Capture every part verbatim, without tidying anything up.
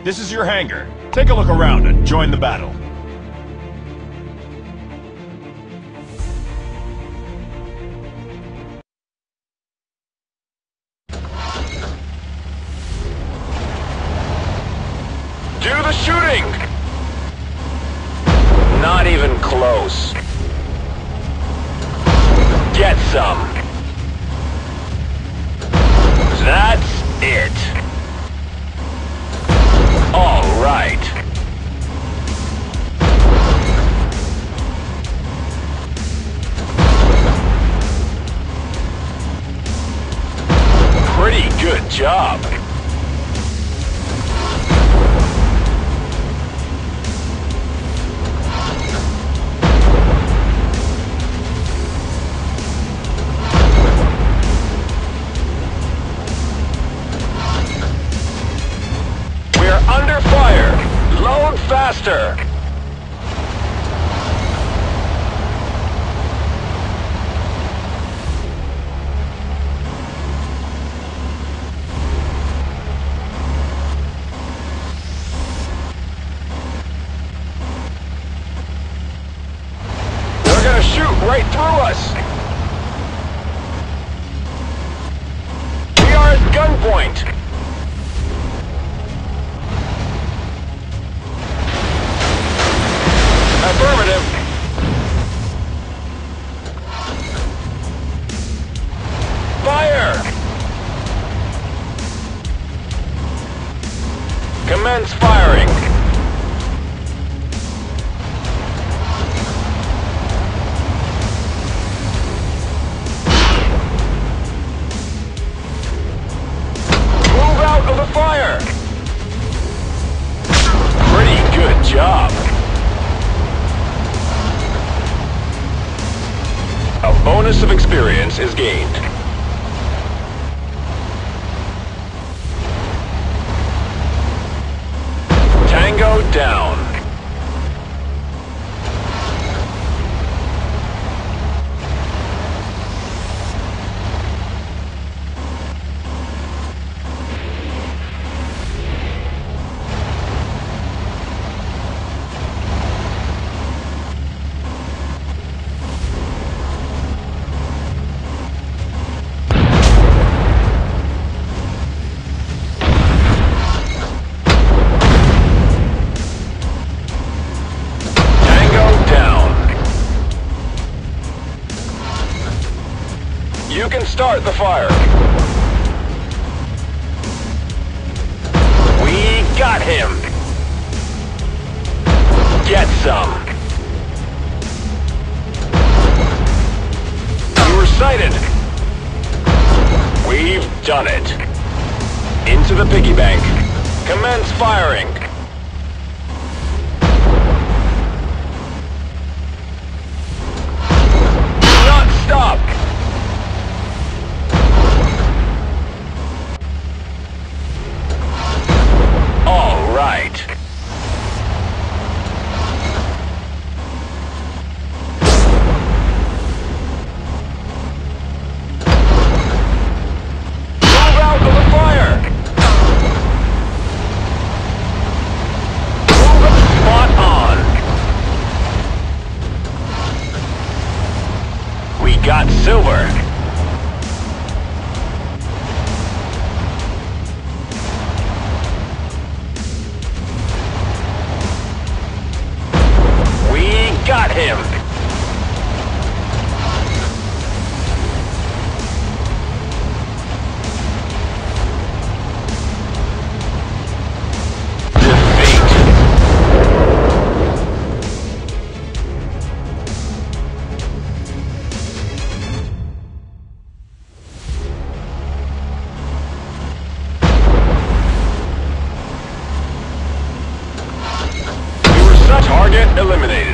This is your hangar. Take a look around and join the battle. Do the shooting! Not even close. Get some. That's it. All right. Pretty good job. Under fire! Load faster! They're gonna shoot right through us! We are at gunpoint! Affirmative. Fire! Commence firing. Move out of the fire! Pretty good job. A bonus of experience is gained. Tango down. You can start the fire. We got him. Get some. You were sighted. We've done it. Into the piggy bank. Commence firing. Do not stop. Right. Move out of the fire! Move spot on! We got silver! Got him! We were such target eliminated.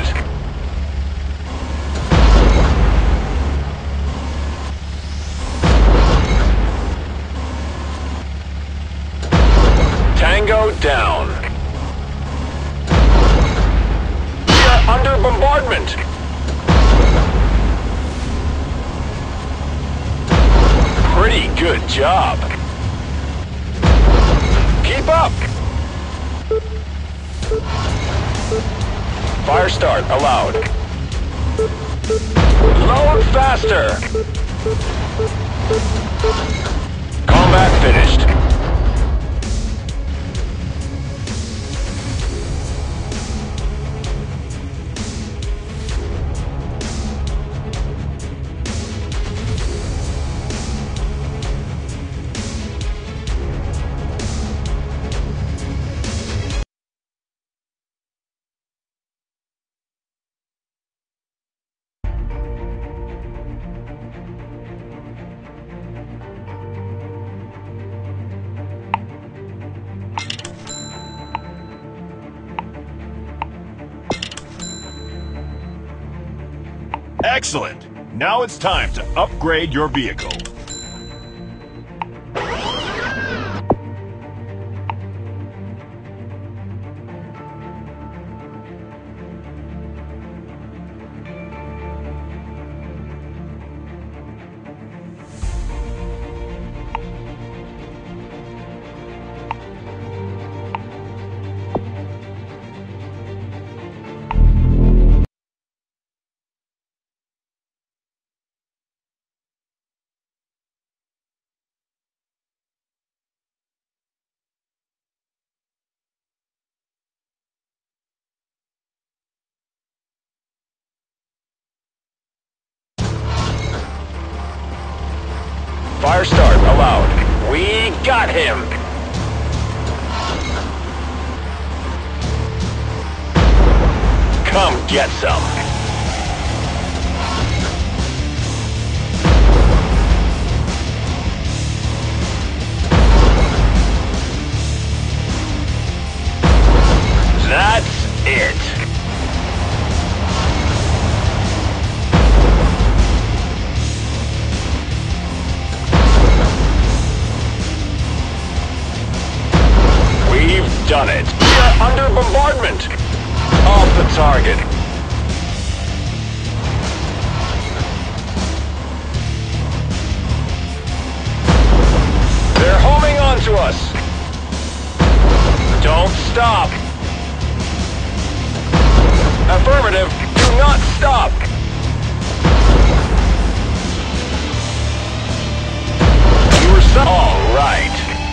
Tango down. We are under bombardment. Pretty good job. Keep up. Fire start allowed. Load faster! Combat finished. Excellent! Now it's time to upgrade your vehicle. Fire start allowed. We got him! Come get some. That's it. Done it. We're under bombardment. Off the target. They're homing on to us. Don't stop. Affirmative. Do not stop. You were so all right.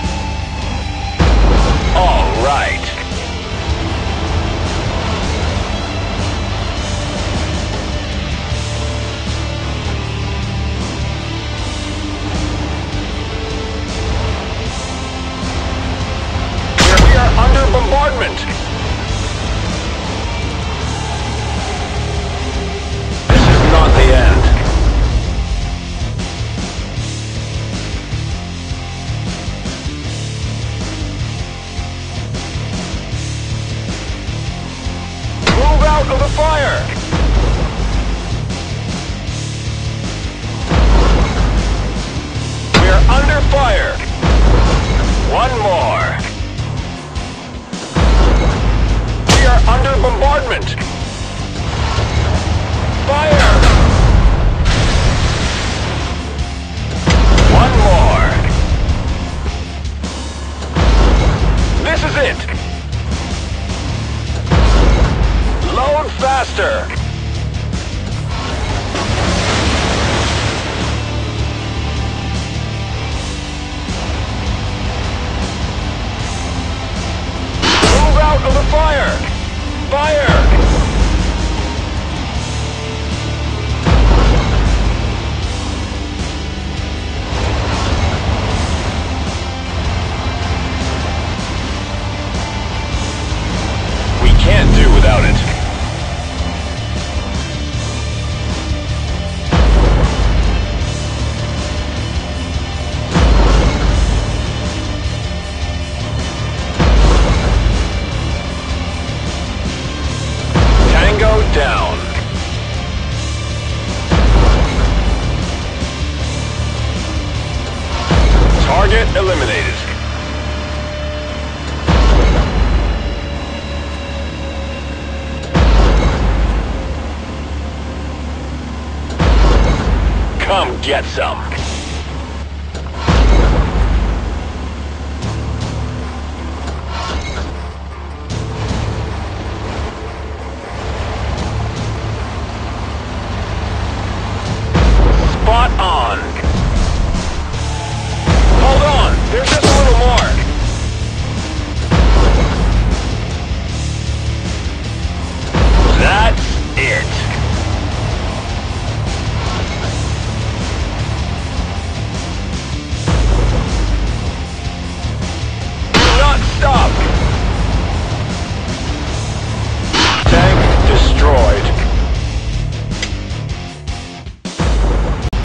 All right. Here we are under bombardment. This is not the end. Of the fire! We're under fire! One more! We are under bombardment! Fire! One more! This is it! Load faster! Move out of the fire! Fire! We can't do without it. Down. Target eliminated. Come get some.